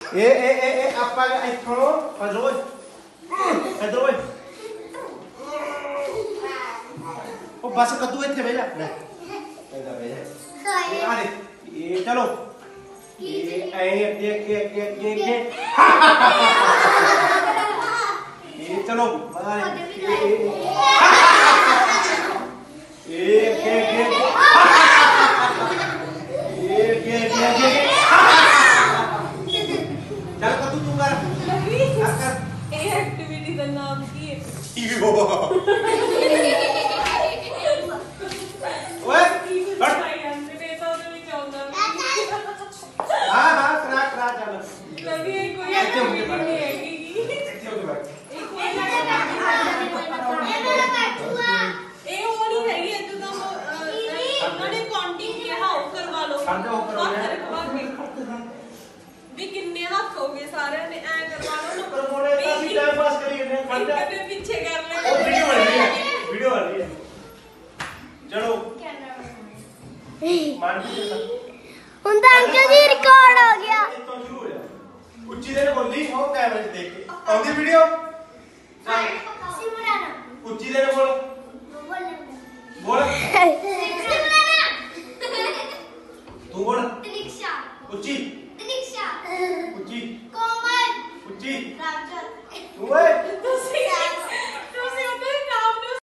ए आपा इथों इधर ओए इधर ओए ओ बस कद्दू इथे भेजा ले इधर भेजा ये चलो ये ऐ के ये चलो चल कद्दू तू कर ये एक्टिविटी का नाम की है ओए भाई हमने बेटा तो नहीं चाहूंगा हां करा चल कभी कोई एक्टिविटी नहीं है कि एक कोई ਇਹ ਉਹ ਨਹੀਂ ਹੈਗੀ ਅੱਜ ਤਾਂ ਉਹਨਾਂ ਨੇ ਕਾਊਂਟਿੰਗ ਕਿਹਾ ਉਹ ਕਰਵਾ ਲਓ ਵੀ ਕਿੰਨੇ ਹੱਥ ਹੋ ਗਏ ਸਾਰਿਆਂ ਨੇ ਐ ਕਰਵਾ ਲਓ ਨਾ ਪ੍ਰਮੋੜੇ ਤਾਂ ਵੀ ਟਾਈਮ ਪਾਸ ਕਰੀ ਜਾਂਦੇ ਖੜ ਜਾ ਇੱਕ ਦੇ ਪਿੱਛੇ ਕਰ ਲੈ ਉਹ ਵੀਡੀਓ ਬਣ ਰਹੀ ਹੈ ਚਲੋ ਮਾਨ ਜੀ ਹੁਣ ਤਾਂ ਅੰਕਲ ਜੀ ਰਿਕਾਰਡ ਹੋ ਗਿਆ ਤੋਂ ਸ਼ੁਰੂ ਹੋ ਜਾ ਉੱਚੀ ਦੇ ਬੋਲੀ ਹੋ ਕੈਮਰੇ 'ਚ ਦੇਖ ਕੇ ਆਉਂਦੀ ਵੀਡੀਓ ਸਿਮਰਨ ਉੱਚੀ ਦੇ ਬੋਲ ਬੋਲ ਤੂੰ ਬੋਲ ਤ੍ਰਿਕਸ਼ਾ ਉੱਚੀ ਤ੍ਰਿਕਸ਼ਾ ਉੱਚੀ ਕੋਮਲ ਉੱਚੀ ਰਾਜਨ ਓਏ ਤੁਸੀਂ